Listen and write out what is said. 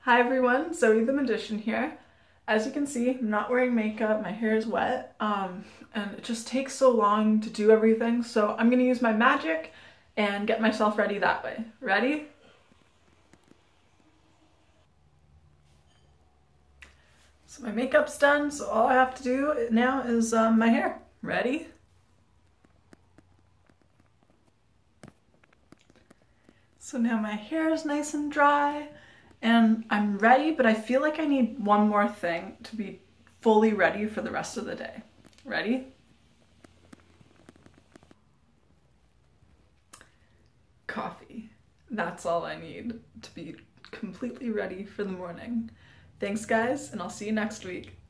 Hi everyone, Zoe the Magician here. As you can see, I'm not wearing makeup, my hair is wet, and it just takes so long to do everything, so I'm gonna use my magic and get myself ready that way. Ready? So my makeup's done, so all I have to do now is my hair. Ready? So now my hair is nice and dry. And I'm ready, but I feel like I need one more thing to be fully ready for the rest of the day. Ready? Coffee. That's all I need to be completely ready for the morning. Thanks guys, and I'll see you next week.